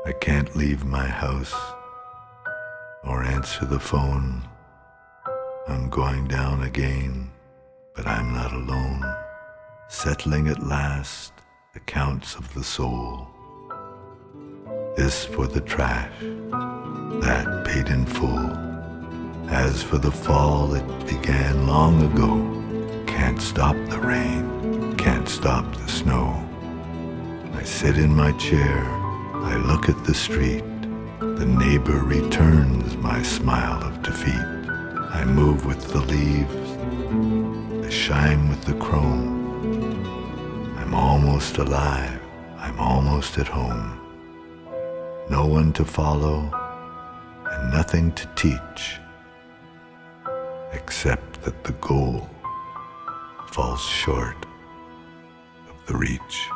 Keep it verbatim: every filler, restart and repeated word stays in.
I can't leave my house or answer the phone. I'm going down again, but I'm not alone. Settling at last accounts of the soul. This for the trash, that paid in full. As for the fall, it began long ago. Can't stop the rain, can't stop the snow. I sit in my chair, I look at the street. The neighbor returns my smile of defeat. I move with the leaves, I shine with the chrome. I'm almost alive, I'm almost at home. No one to follow and nothing to teach, except that the goal falls short of the reach.